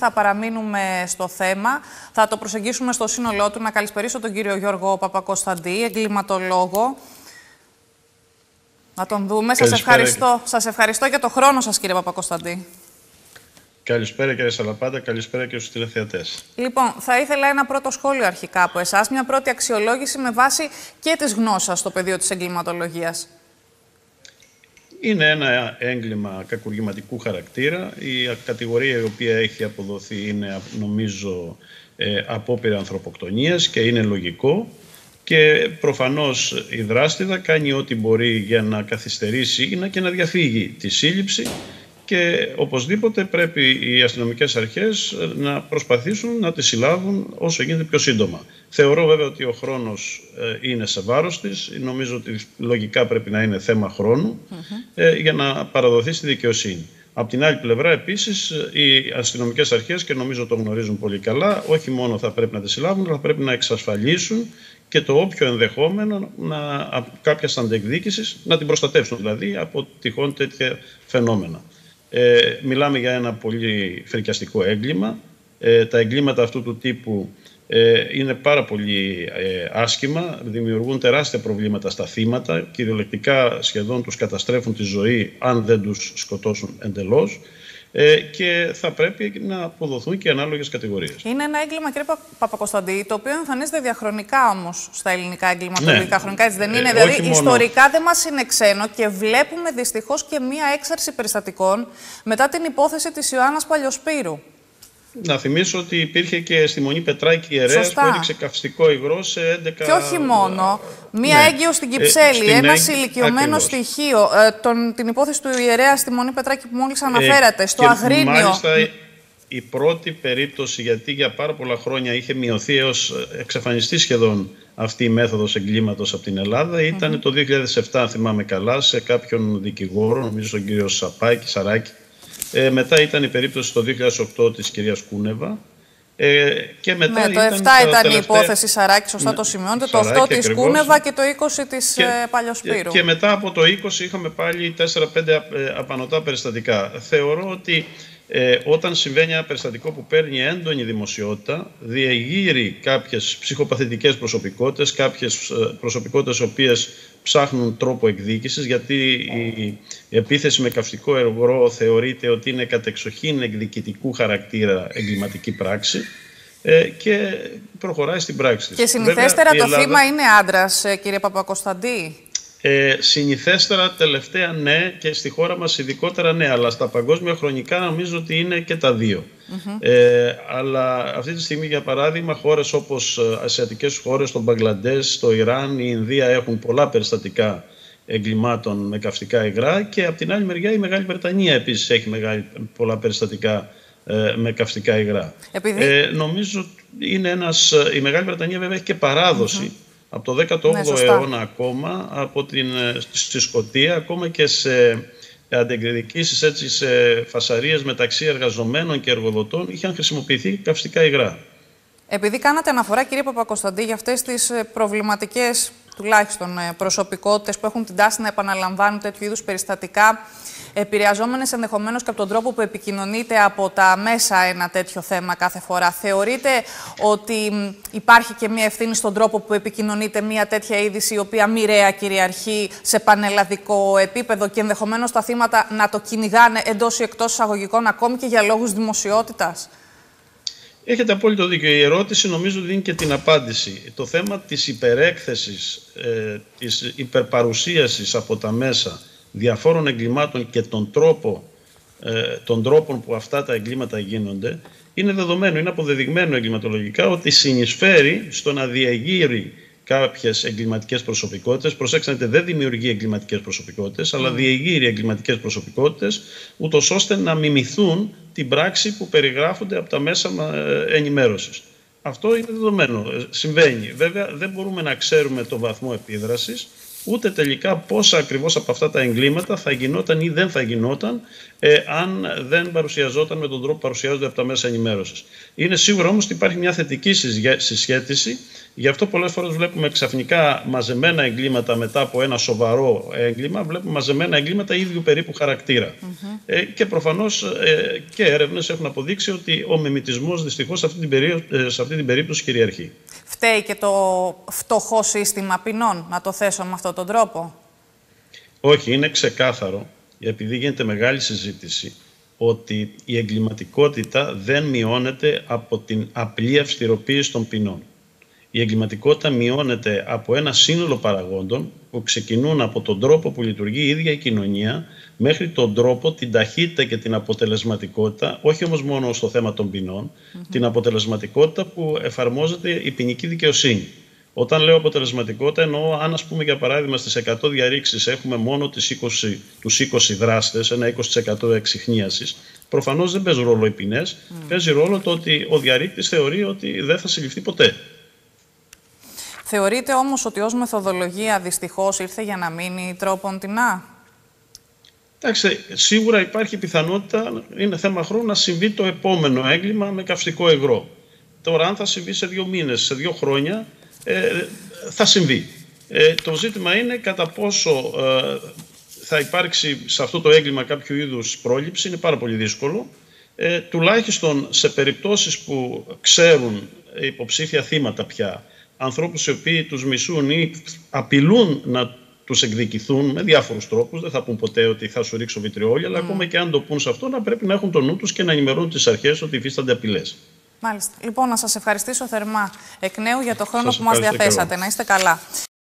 θα παραμείνουμε στο θέμα. Θα το προσεγγίσουμε στο σύνολό του. Να καλησπερίσω τον κύριο Γιώργο Παπακοσταντή, εγκληματολόγο. Να τον δούμε. Σας ευχαριστώ για το χρόνο σας, κύριε Παπακοσταντή. Καλησπέρα, κύριε Σαλαπάντα. Καλησπέρα και στους τηλεθεατές. Λοιπόν, θα ήθελα ένα πρώτο σχόλιο αρχικά από εσάς, μια πρώτη αξιολόγηση με βάση και τις γνώσεις σας στο πεδίο της εγκληματολογίας. Είναι ένα έγκλημα κακουργηματικού χαρακτήρα. Η κατηγορία η οποία έχει αποδοθεί είναι, νομίζω, απόπειρα ανθρωποκτονίας και είναι λογικό. Και προφανώς η δράστηδα κάνει ό,τι μπορεί για να καθυστερήσει και να διαφύγει τη σύλληψη. Και οπωσδήποτε πρέπει οι αστυνομικές αρχές να προσπαθήσουν να τη συλλάβουν όσο γίνεται πιο σύντομα. Θεωρώ βέβαια ότι ο χρόνος είναι σε βάρος της. Νομίζω ότι λογικά πρέπει να είναι θέμα χρόνου για να παραδοθεί στη δικαιοσύνη. Από την άλλη πλευρά επίσης οι αστυνομικές αρχές, και νομίζω το γνωρίζουν πολύ καλά, όχι μόνο θα πρέπει να τη συλλάβουν, αλλά θα πρέπει να εξασφαλίσουν και το όποιο ενδεχόμενο κάποιας αντεκδίκησης, να την προστατεύσουν δηλαδή από τυχόν τέτοια φαινόμενα. Μιλάμε για ένα πολύ φρικιαστικό έγκλημα. Τα εγκλήματα αυτού του τύπου είναι πάρα πολύ άσχημα, δημιουργούν τεράστια προβλήματα στα θύματα, κυριολεκτικά σχεδόν τους καταστρέφουν τη ζωή αν δεν τους σκοτώσουν εντελώς. Και θα πρέπει να αποδοθούν και ανάλογες κατηγορίες. Είναι ένα έγκλημα, κύριε Παπακοσταντή, το οποίο εμφανίζεται διαχρονικά όμως στα ελληνικά εγκληματολογικά χρονικά, έτσι δεν είναι? Δηλαδή, ιστορικά δεν μας είναι ξένο και βλέπουμε δυστυχώς και μία έξαρση περιστατικών μετά την υπόθεση της Ιωάννας Παλιοσπύρου. Να θυμίσω ότι υπήρχε και στη Μονή Πετράκη ιερέας που έριξε καυστικό υγρό σε 11... Και όχι μόνο. Μία έγκυος στην Κυψέλη, ένας ηλικιωμένος στοιχείο. Την υπόθεση του ιερέα στη Μονή Πετράκη που μόλις αναφέρατε, στο Αγρίνιο. Μάλιστα η πρώτη περίπτωση, γιατί για πάρα πολλά χρόνια είχε μειωθεί έως εξαφανιστεί σχεδόν αυτή η μέθοδος εγκλήματος από την Ελλάδα, ήταν το 2007, αν θυμάμαι καλά, σε κάποιον δικηγόρο, νομίζω τον κύριο Σαράκη. Μετά ήταν η περίπτωση το 2008 της κυρίας Κούνεβα. Και μετά το 7 ήταν η υπόθεση Σαράκη, σωστά το σημειώνετε, το 8 της Κούνεβα και το 20 της Παλιοσπύρου. Και μετά από το 20 είχαμε πάλι 4-5 απανωτά περιστατικά. Θεωρώ ότι όταν συμβαίνει ένα περιστατικό που παίρνει έντονη δημοσιότητα, διεγείρει κάποιες ψυχοπαθητικές προσωπικότητες, κάποιες προσωπικότητες οι οποίες ψάχνουν τρόπο εκδίκησης, γιατί η επίθεση με καυστικό υγρό θεωρείται ότι είναι κατεξοχήν εκδικητικού χαρακτήρα εγκληματική πράξη και προχωράει στην πράξη της. Και συνηθέστερα το θύμα είναι άντρας, κύριε Παπακοσταντή? Συνηθέστερα τελευταία ναι, και στη χώρα μας ειδικότερα ναι, αλλά στα παγκόσμια χρονικά νομίζω ότι είναι και τα δύο. Αλλά αυτή τη στιγμή, για παράδειγμα, χώρες όπως ασιατικές χώρες, το Μπαγκλαντές, το Ιράν, η Ινδία έχουν πολλά περιστατικά εγκλημάτων με καυστικά υγρά, και από την άλλη μεριά η Μεγάλη Βρετανία επίσης έχει πολλά περιστατικά με καυστικά υγρά. Νομίζω είναι η Μεγάλη Βρετανία βέβαια έχει και παράδοση από το 18ο αιώνα ακόμα, στη Σκωτία, ακόμα και σε αντεκδικήσεις, έτσι, σε φασαρίες μεταξύ εργαζομένων και εργοδοτών είχαν χρησιμοποιηθεί καυστικά υγρά. Επειδή κάνατε αναφορά, κύριε Παπακοσταντή, για αυτές τις προβληματικές τουλάχιστον προσωπικότητες που έχουν την τάση να επαναλαμβάνουν τέτοιου είδους περιστατικά, επηρεαζόμενες ενδεχομένως και από τον τρόπο που επικοινωνείται από τα μέσα ένα τέτοιο θέμα κάθε φορά, θεωρείτε ότι υπάρχει και μια ευθύνη στον τρόπο που επικοινωνείται μια τέτοια είδηση, η οποία μοιραία κυριαρχεί σε πανελλαδικό επίπεδο, και ενδεχομένως τα θύματα να το κυνηγάνε εντός ή εκτός εισαγωγικών, ακόμη και για λόγους δημοσιότητας? Έχετε απόλυτο δίκιο. Η ερώτηση νομίζω δίνει και την απάντηση. Το θέμα της υπερέκθεσης, της υπερπαρουσίασης από τα μέσα διαφόρων εγκλημάτων και των τρόπων που αυτά τα εγκλήματα γίνονται είναι δεδομένο, είναι αποδεδειγμένο εγκληματολογικά ότι συνεισφέρει στο να διεγείρει κάποιες εγκληματικές προσωπικότητες. Προσέξτε, δεν δημιουργεί εγκληματικές προσωπικότητες, αλλά διεγείρει εγκληματικές προσωπικότητες, ούτως ώστε να μιμηθούν την πράξη που περιγράφονται από τα μέσα ενημέρωσης. Αυτό είναι δεδομένο. Συμβαίνει. Βέβαια, δεν μπορούμε να ξέρουμε το βαθμό επίδρασης, ούτε τελικά πόσα ακριβώς από αυτά τα εγκλήματα θα γινόταν ή δεν θα γινόταν αν δεν παρουσιαζόταν με τον τρόπο που παρουσιάζονται από τα μέσα ενημέρωσης. Είναι σίγουρο όμως ότι υπάρχει μια θετική συσχέτιση. Γι' αυτό πολλές φορές βλέπουμε ξαφνικά μαζεμένα εγκλήματα μετά από ένα σοβαρό έγκλημα, βλέπουμε μαζεμένα εγκλήματα ίδιου περίπου χαρακτήρα. Και προφανώς και έρευνες έχουν αποδείξει ότι ο μιμητισμός δυστυχώς σε αυτή την περίπτωση κυριαρχεί. Φταίει και το φτωχό σύστημα ποινών, να το θέσω με αυτόν τον τρόπο? Όχι, είναι ξεκάθαρο, επειδή γίνεται μεγάλη συζήτηση, ότι η εγκληματικότητα δεν μειώνεται από την απλή αυστηροποίηση των ποινών. Η εγκληματικότητα μειώνεται από ένα σύνολο παραγόντων που ξεκινούν από τον τρόπο που λειτουργεί η ίδια η κοινωνία μέχρι τον τρόπο, την ταχύτητα και την αποτελεσματικότητα, όχι όμως μόνο στο θέμα των ποινών, την αποτελεσματικότητα που εφαρμόζεται η ποινική δικαιοσύνη. Όταν λέω αποτελεσματικότητα, εννοώ αν, ας πούμε, για παράδειγμα, στις 100 διαρρήξεις έχουμε μόνο τους 20 δράστες, ένα 20% εξιχνίασης, προφανώς δεν παίζει ρόλο οι ποινές, παίζει ρόλο το ότι ο διαρρήκτης θεωρεί ότι δεν θα συλληφθεί ποτέ. Θεωρείτε όμως ότι ως μεθοδολογία δυστυχώς ήρθε για να μείνει τρόπον τεινά? Εντάξει, σίγουρα υπάρχει πιθανότητα, είναι θέμα χρόνου, να συμβεί το επόμενο έγκλημα με καυστικό υγρό. Τώρα, αν θα συμβεί σε 2 μήνες, σε 2 χρόνια, θα συμβεί. Το ζήτημα είναι κατά πόσο θα υπάρξει σε αυτό το έγκλημα κάποιο είδους πρόληψη. Είναι πάρα πολύ δύσκολο. Τουλάχιστον σε περιπτώσεις που ξέρουν υποψήφια θύματα πια, ανθρώπους οι οποίοι τους μισούν ή απειλούν να τους εκδικηθούν με διάφορους τρόπους, δεν θα πούν ποτέ ότι θα σου ρίξω βιτριόλια, αλλά ακόμα και αν το πούν σε αυτό, να πρέπει να έχουν το νου τους και να ενημερώνουν τις αρχές ότι υφίστανται απειλές. Μάλιστα. Λοιπόν, να σας ευχαριστήσω θερμά εκ νέου για το χρόνο που μας διαθέσατε. Να είστε καλά.